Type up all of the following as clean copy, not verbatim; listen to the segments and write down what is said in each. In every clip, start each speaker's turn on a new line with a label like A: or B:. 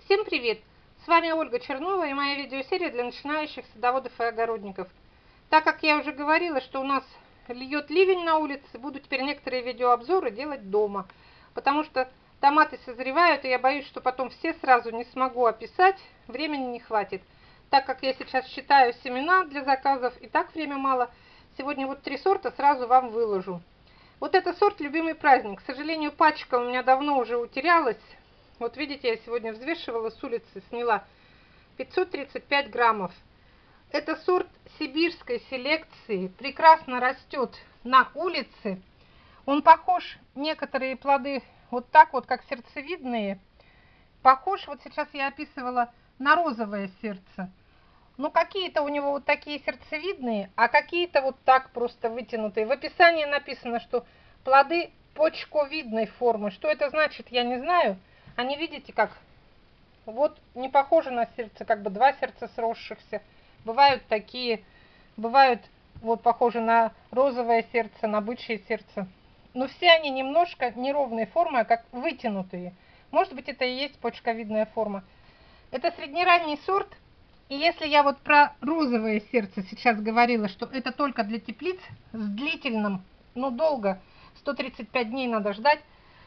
A: Всем привет! С вами Ольга Чернова и моя видеосерия для начинающих садоводов и огородников. Так как я уже говорила, что у нас льет ливень на улице, буду теперь некоторые видеообзоры делать дома. Потому что томаты созревают, и я боюсь, что потом все сразу не смогу описать, времени не хватит. Так как я сейчас считаю семена для заказов, и так время мало, сегодня вот 3 сорта сразу вам выложу. Вот это сорт «Любимый праздник». К сожалению, пачка у меня давно уже утерялась. Вот видите, я сегодня взвешивала с улицы, сняла 535 граммов. Это сорт сибирской селекции, прекрасно растет на улице. Он похож, некоторые плоды вот так вот, как сердцевидные. Похож, вот сейчас я описывала, на розовое сердце. Ну, какие-то у него вот такие сердцевидные, а какие-то вот так просто вытянутые. В описании написано, что плоды почковидной формы. Что это значит, я не знаю. Они, видите, как вот не похожи на сердце, как бы два сердца сросшихся. Бывают такие, бывают вот похожи на розовое сердце, на бычье сердце. Но все они немножко неровной формы, а как вытянутые. Может быть, это и есть почковидная форма. Это среднеранний сорт. И если я вот про розовое сердце сейчас говорила, что это только для теплиц с длительным, ну долго, 135 дней надо ждать,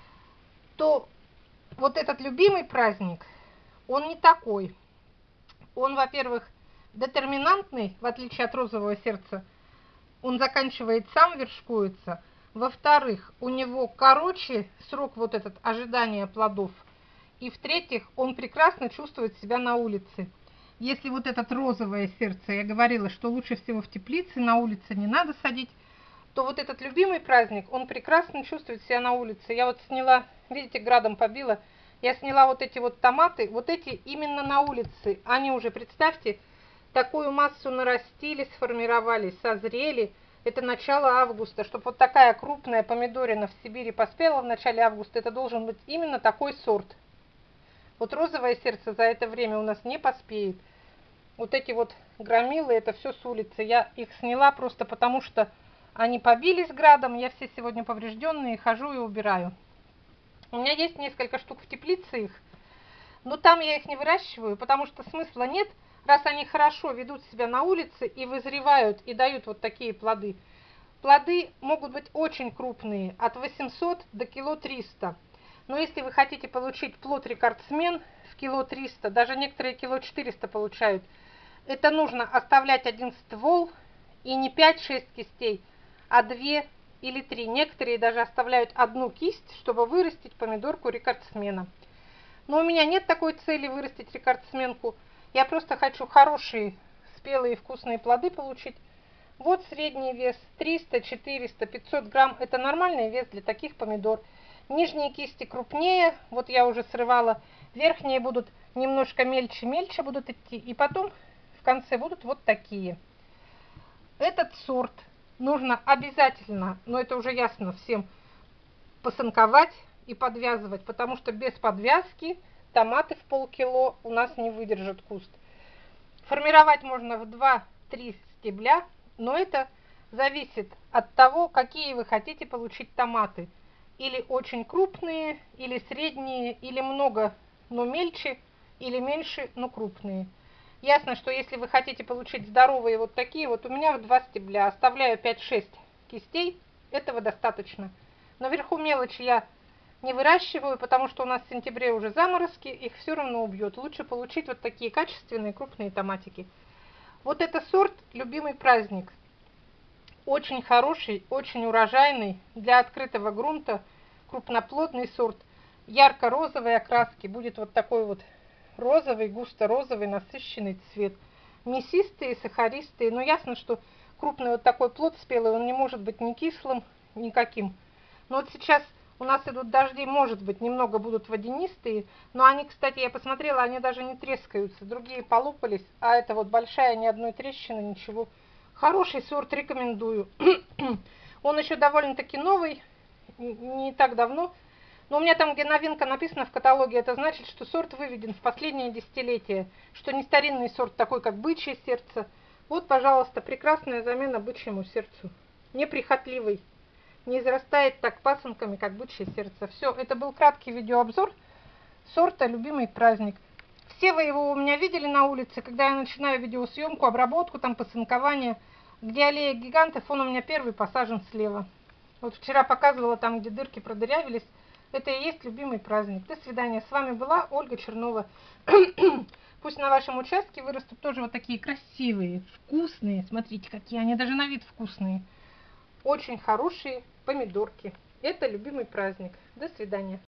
A: то вот этот любимый праздник, он не такой. Он, во-первых, детерминантный, в отличие от розового сердца, он заканчивает сам, вершкуется. Во-вторых, у него короче срок вот этот ожидания плодов. И в-третьих, он прекрасно чувствует себя на улице. Если вот этот розовое сердце, я говорила, что лучше всего в теплице, на улице не надо садить, то вот этот любимый праздник, он прекрасно чувствует себя на улице. Я вот сняла, видите, градом побила, я сняла вот эти вот томаты, вот эти именно на улице. Они уже, представьте, такую массу нарастили, сформировались, созрели. Это начало августа. Чтобы вот такая крупная помидорина в Сибири поспела в начале августа, это должен быть именно такой сорт. Вот розовое сердце за это время у нас не поспеет. Вот эти вот громилы, это все с улицы. Я их сняла просто потому, что они побились градом. Я все сегодня поврежденные, хожу и убираю. У меня есть несколько штук в теплице их, но там я их не выращиваю, потому что смысла нет, раз они хорошо ведут себя на улице и вызревают, и дают вот такие плоды. Плоды могут быть очень крупные, от 800 до кило 300. Но если вы хотите получить плод рекордсмен в кило 300, даже некоторые кило 400 получают, это нужно оставлять один ствол и не 5-6 кистей, а 2 или 3. Некоторые даже оставляют одну кисть, чтобы вырастить помидорку рекордсмена. Но у меня нет такой цели вырастить рекордсменку. Я просто хочу хорошие, спелые, вкусные плоды получить. Вот средний вес 300, 400, 500 грамм. Это нормальный вес для таких помидор. Нижние кисти крупнее. Вот я уже срывала. Верхние будут немножко мельче будут идти. И потом в конце будут вот такие. Этот сорт нужно обязательно, но это уже ясно всем, посанковать и подвязывать, потому что без подвязки томаты в полкило у нас не выдержат куст. Формировать можно в 2-3 стебля, но это зависит от того, какие вы хотите получить томаты. Или очень крупные, или средние, или много, но мельче, или меньше, но крупные. Ясно, что если вы хотите получить здоровые вот такие, вот у меня в 2 стебля, оставляю 5-6 кистей, этого достаточно. Наверху мелочи я не выращиваю, потому что у нас в сентябре уже заморозки, их все равно убьет. Лучше получить вот такие качественные крупные томатики. Вот это сорт «Любимый праздник». Очень хороший, очень урожайный, для открытого грунта, крупноплодный сорт. Ярко-розовой окраски, будет вот такой вот розовый, густо-розовый, насыщенный цвет. Мясистые, сахаристые, но ясно, что крупный вот такой плод спелый, он не может быть ни кислым, никаким. Но вот сейчас у нас идут дожди, может быть, немного будут водянистые, но они, кстати, я посмотрела, они даже не трескаются, другие полопались, а это вот большая, ни одной трещины, ничего. Хороший сорт, рекомендую. Он еще довольно-таки новый, не так давно. Но у меня там, где новинка написана в каталоге, это значит, что сорт выведен в последнее десятилетие, что не старинный сорт, такой как бычье сердце. Вот, пожалуйста, прекрасная замена бычьему сердцу. Неприхотливый, не израстает так пасынками, как бычье сердце. Все, это был краткий видеообзор сорта «Любимый праздник». Все вы его у меня видели на улице, когда я начинаю видеосъемку, обработку, там посынкование, где аллея гигантов, он у меня первый посажен слева. Вот вчера показывала там, где дырки продырявились. Это и есть любимый праздник. До свидания. С вами была Ольга Чернова. Пусть на вашем участке вырастут тоже вот такие красивые, вкусные. Смотрите, какие они даже на вид вкусные. Очень хорошие помидорки. Это любимый праздник. До свидания.